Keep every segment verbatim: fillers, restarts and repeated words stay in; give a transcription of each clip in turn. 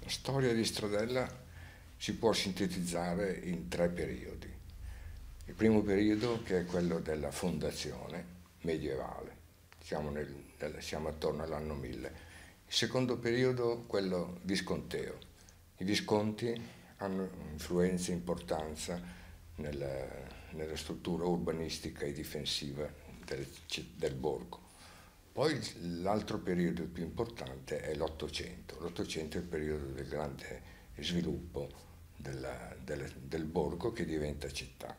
La storia di Stradella si può sintetizzare in tre periodi. Il primo periodo, che è quello della fondazione medievale, siamo, nel, siamo attorno all'anno mille. Il secondo periodo, quello visconteo. I Visconti hanno influenza e importanza nella, nella struttura urbanistica e difensiva del, del borgo. Poi l'altro periodo più importante è l'Ottocento. L'Ottocento è il periodo del grande sviluppo della, della, del borgo che diventa città.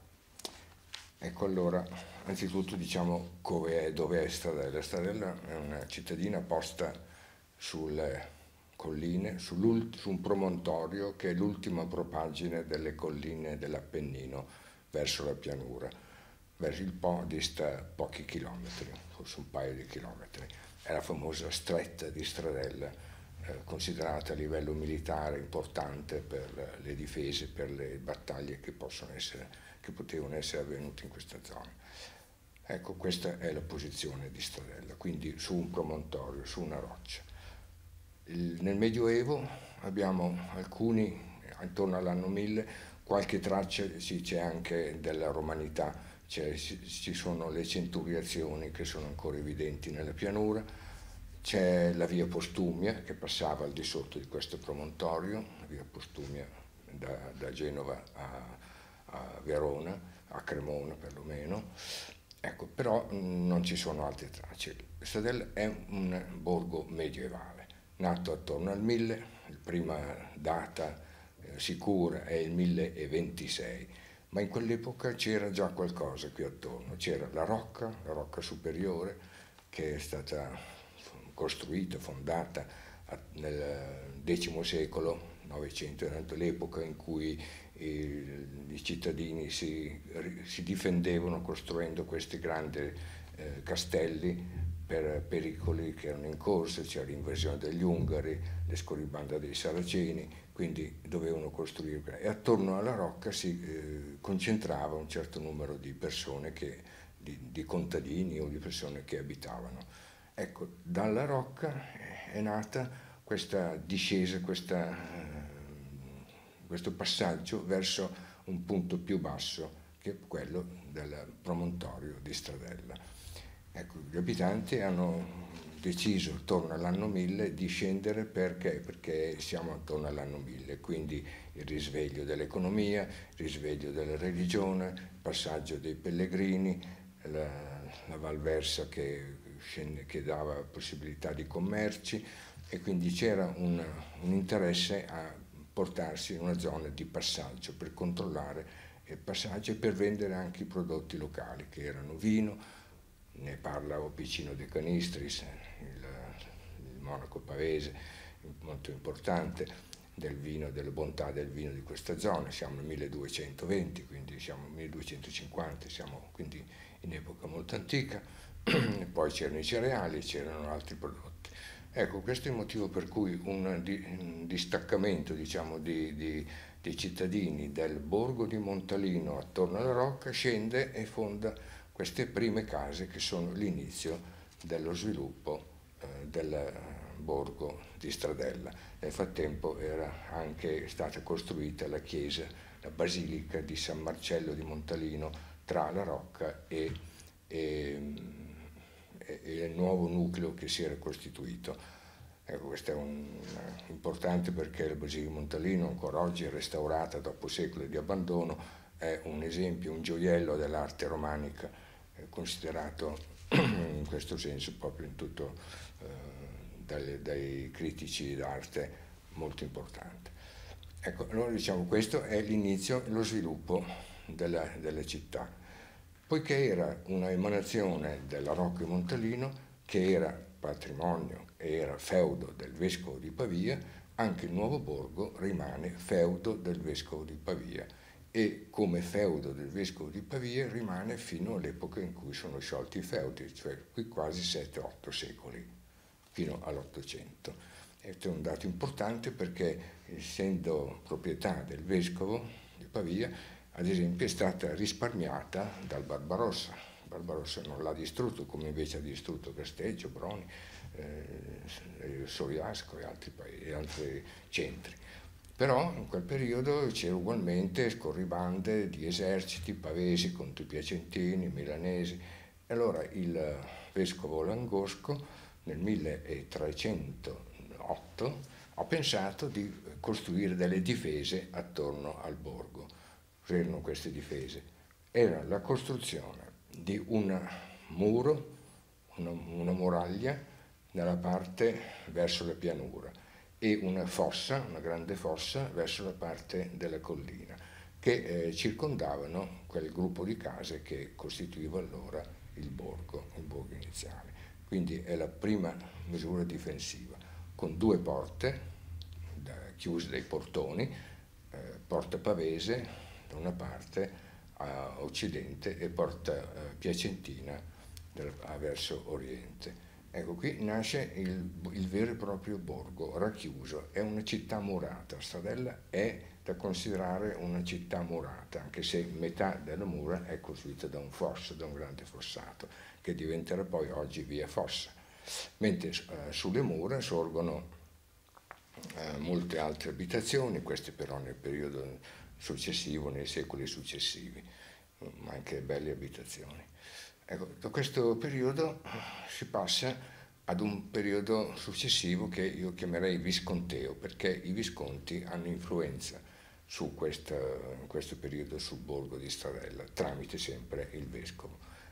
Ecco, allora, anzitutto diciamo è, dove è Stradella. Stradella è una cittadina posta sulle colline, su un promontorio che è l'ultima propaggine delle colline dell'Appennino verso la pianura. Verso il Po dista pochi chilometri, forse un paio di chilometri. È la famosa stretta di Stradella, eh, considerata a livello militare importante per le difese, per le battaglie che, possono essere, che potevano essere avvenute in questa zona. Ecco, questa è la posizione di Stradella, quindi su un promontorio, su una roccia. Il, nel Medioevo abbiamo alcuni, attorno all'anno mille, qualche traccia sì, c'è anche della romanità. Ci sono le centuriazioni che sono ancora evidenti nella pianura, c'è la via Postumia che passava al di sotto di questo promontorio, la via Postumia da, da Genova a, a Verona, a Cremona perlomeno, ecco, però non ci sono altre tracce. Stradella è un borgo medievale, nato attorno al mille, la prima data eh, sicura è il mille ventisei. Ma in quell'epoca c'era già qualcosa qui attorno, c'era la rocca, la rocca superiore, che è stata costruita, fondata nel X secolo, Novecento, era l'epoca in cui i, i cittadini si, si difendevano costruendo questi grandi eh, castelli per pericoli che erano in corso, c'era l'invasione degli Ungari, le scorribanda dei Saraceni, quindi dovevano costruire. E attorno alla rocca si eh, concentrava un certo numero di persone, che, di, di contadini o di persone che abitavano. Ecco, dalla rocca è nata questa discesa, questa, eh, questo passaggio verso un punto più basso, che è quello del promontorio di Stradella. Ecco, gli abitanti hanno deciso attorno all'anno mille di scendere perché? Perché siamo attorno all'anno mille, quindi il risveglio dell'economia, il risveglio della religione, il passaggio dei pellegrini, la, la Valversa che, scende, che dava possibilità di commerci, e quindi c'era un, un interesse a portarsi in una zona di passaggio per controllare il passaggio e per vendere anche i prodotti locali, che erano vino. Ne parla Opicino De Canistris, il, il monaco pavese, molto importante, del vino, della bontà del vino di questa zona. Siamo nel milleduecentoventi, quindi siamo nel milleduecentocinquanta, siamo quindi in epoca molto antica. Poi c'erano i cereali, c'erano altri prodotti. Ecco, questo è il motivo per cui un, di, un distaccamento, diciamo, di, di, di cittadini del borgo di Montalino attorno alla rocca scende e fonda queste prime case che sono l'inizio dello sviluppo eh, del borgo di Stradella. Nel frattempo era anche stata costruita la chiesa, la basilica di San Marcello di Montalino tra la rocca e, e, e il nuovo nucleo che si era costituito. Ecco, questo è un, importante perché la basilica di Montalino ancora oggi è restaurata dopo secoli di abbandono, è un esempio, un gioiello dell'arte romanica, considerato in questo senso proprio in tutto eh, dai, dai critici d'arte molto importante. Ecco, allora diciamo questo è l'inizio, lo sviluppo della, della città, poiché era una emanazione della Rocca di Montalino, che era patrimonio e era feudo del vescovo di Pavia. Anche il nuovo borgo rimane feudo del vescovo di Pavia, e come feudo del vescovo di Pavia rimane fino all'epoca in cui sono sciolti i feudi, cioè qui quasi sette otto secoli, fino all'Ottocento. Questo è un dato importante perché, essendo proprietà del vescovo di Pavia, ad esempio è stata risparmiata dal Barbarossa. Barbarossa non l'ha distrutto, come invece ha distrutto Casteggio, Broni, eh, Soriasco e altri, paesi, altri centri. Però in quel periodo c'era ugualmente scorribande di eserciti pavesi contro i piacentini, milanesi. E allora il vescovo Langosco nel milletrecentotto ha pensato di costruire delle difese attorno al borgo. Cos'erano queste difese? Era la costruzione di un muro, una, una muraglia nella parte verso la pianura e una fossa, una grande fossa verso la parte della collina, che eh, circondavano quel gruppo di case che costituiva allora il borgo, il borgo iniziale. Quindi è la prima misura difensiva, con due porte da, chiuse dai portoni, eh, porta pavese da una parte a occidente e porta eh, piacentina del, a verso oriente. Ecco, qui nasce il, il vero e proprio borgo racchiuso, è una città murata. Stradella è da considerare una città murata, anche se metà della mura è costruita da un fosso, da un grande fossato, che diventerà poi oggi via Fossa. Mentre eh, sulle mura sorgono eh, molte altre abitazioni, queste però nel periodo successivo, nei secoli successivi, ma anche belle abitazioni. Ecco, da questo periodo si passa ad un periodo successivo che io chiamerei visconteo, perché i visconti hanno influenza su questa, in questo periodo sul borgo di Stradella, tramite sempre il vescovo.